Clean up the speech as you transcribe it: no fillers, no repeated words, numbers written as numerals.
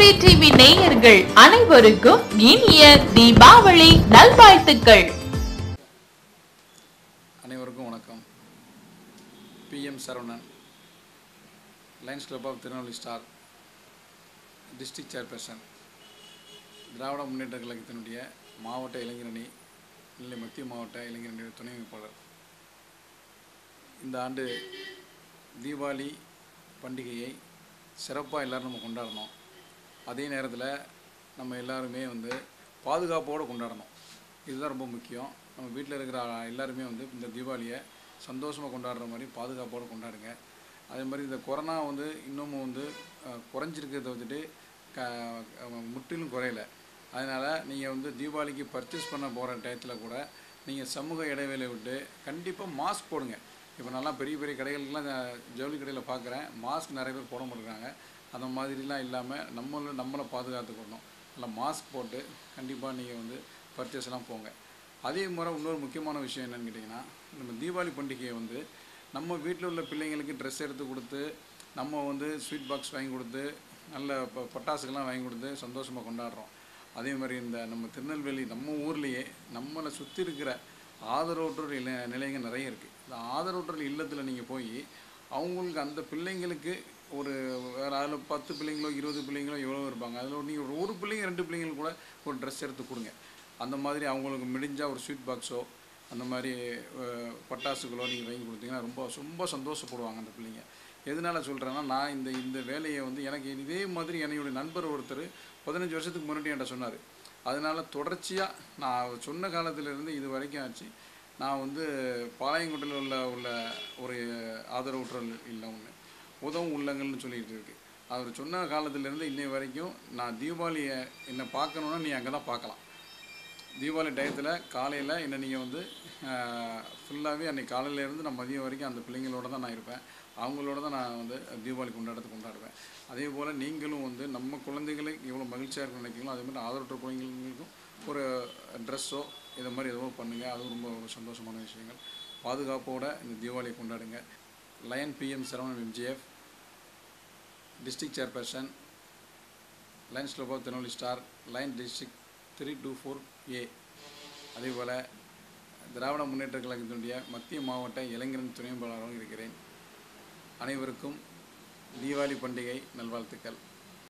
கலைப்பொறி TV நேயர்கள் அனைவருக்கும் இனிய தீபாவளி நல்வாழ்த்துக்கள். அனைவருக்கும் வணக்கம். PM Saravanan, Lions club of Tirunelveli star district chairperson, Dravida Munnetra கழகத்தினுடைய மாவட்ட இளைஞரணி நெல்லை மத்திய மாவட்ட இளைஞரணியுடைய துணை அமைப்பாளர். இந்த ஆண்டு தீபாவளி பண்டிகையை சிறப்பாக எல்லோரும் நம்ம கொண்டாடணும். அதே நேரத்தில் நம்ம எல்லாருமே பாதுகாப்போடு கொண்டாடணும். இதுதான் ரொம்ப முக்கியம். நம்ம வீட்டில் இருக்கிற எல்லாருமே இந்த தீபாவளியை சந்தோஷமாக கொண்டாடுற மாதிரி பாதுகாப்போடு கொண்டாடுங்க. அதே மாதிரி இந்த கொரோனா இன்னமும் குறைஞ்சிருக்கிறத வந்துட்டு முற்றிலும் குறையலை. அதனால் நீங்கள் தீபாவளிக்கு பர்ச்சேஸ் பண்ண போகிற டயத்தில் கூட நீங்கள் சமூக இடைவேளை விட்டு கண்டிப்பாக மாஸ்க் போடுங்க. இப்போ நல்லா பெரிய பெரிய கடைகளுக்கெல்லாம் ஜவுளி கடையில் பார்க்குறேன், மாஸ்க் நிறைய பேர் போட மாட்டேங்கிறாங்க. அந்த மாதிரிலாம் இல்லாமல் நம்மளை பாதுகாத்துக்கணும். நல்லா மாஸ்க் போட்டு கண்டிப்பாக நீங்கள் பர்ச்சேஸ்லாம் போங்க. அதே மாதிரி இன்னொரு முக்கியமான விஷயம் என்னென்னு கேட்டிங்கன்னா, நம்ம தீபாவளி பண்டிகையை நம்ம வீட்டில் உள்ள பிள்ளைங்களுக்கு ட்ரெஸ் எடுத்து கொடுத்து, நம்ம ஸ்வீட் பாக்ஸ் வாங்கி கொடுத்து, நல்ல பட்டாசுக்கெல்லாம் வாங்கி கொடுத்து சந்தோஷமாக கொண்டாடுறோம். அதே மாதிரி இந்த நம்ம திருநெல்வேலி நம்ம ஊர்லேயே நம்மளை சுற்றி இருக்கிற ஆதரவற்றோர் நிலையங்கள் நிறைய இருக்குது. இந்த ஆதரவற்றோர் இல்லத்தில் நீங்கள் போய் அவங்களுக்கு அந்த பிள்ளைங்களுக்கு ஒரு வேறு அதில் 10 பிள்ளைங்களோ 20 பிள்ளைங்களோ எவ்வளோ இருப்பாங்க, அதில் நீங்கள் ஒரு பிள்ளைங்க 2 பிள்ளைங்களுக்கு கூட ஒரு ட்ரெஸ் எடுத்து கொடுங்க. அந்த மாதிரி அவங்களுக்கு முடிஞ்சால் ஒரு ஸ்வீட் பாக்ஸோ அந்த மாதிரி பட்டாசுகளோ நீங்கள் வாங்கி கொடுத்தீங்கன்னா ரொம்ப ரொம்ப சந்தோஷப்படுவாங்க அந்த பிள்ளைங்க. எதனால் சொல்கிறேன்னா, நான் இந்த வேலையை எனக்கு இதே மாதிரி என்னுடைய நண்பர் ஒருத்தர் 15 வருஷத்துக்கு முன்னாடி என்கிட்ட சொன்னார். அதனால் தொடர்ச்சியாக நான் சொன்ன காலத்திலேருந்து இது வரைக்கும் ஆச்சு. நான் பாளையங்கோட்டையில் உள்ள ஒரு ஆதரவற்றோர் இல்லை ஒன்று உதவும் உள்ளங்கள்னு சொல்லிகிட்டு இருக்குது. அவர் சொன்ன காலத்திலேருந்து இன்னை வரைக்கும் நான் தீபாவளியை என்னை பார்க்கணுன்னா நீ அங்கே தான் பார்க்கலாம். தீபாவளி டயத்தில் காலையில் என்னை நீங்கள் ஃபுல்லாகவே அன்றைக்கி காலையிலேருந்து நான் மதியம் வரைக்கும் அந்த பிள்ளைங்களோட தான் நான் இருப்பேன். அவங்களோட தான் நான் தீபாவளி கொண்டாடுவேன். அதே போல் நீங்களும் நம்ம குழந்தைகளை எவ்வளோ மகிழ்ச்சியாக இருக்க நினைக்கிறீங்களோ அதே மாதிரி ஆதரவற்ற குழந்தைங்களுக்கும் ஒரு ட்ரெஸ்ஸோ இதை மாதிரி எதுவோ பண்ணுங்கள். அதுவும் ரொம்ப சந்தோஷமான விஷயங்கள். பாதுகாப்போடு இந்த தீபாவளியை கொண்டாடுங்க. Lion PM Saravanan MGF, district chairperson, Lions club of Tirunelveli star, lion district 324A. அதேபோல் திராவிட முன்னேற்ற கழகத்தினுடைய மத்திய மாவட்ட இளைஞரணி துணை அமைப்பாளராக இருக்கிறேன். அனைவருக்கும் தீபாவளி பண்டிகை நல்வாழ்த்துக்கள்.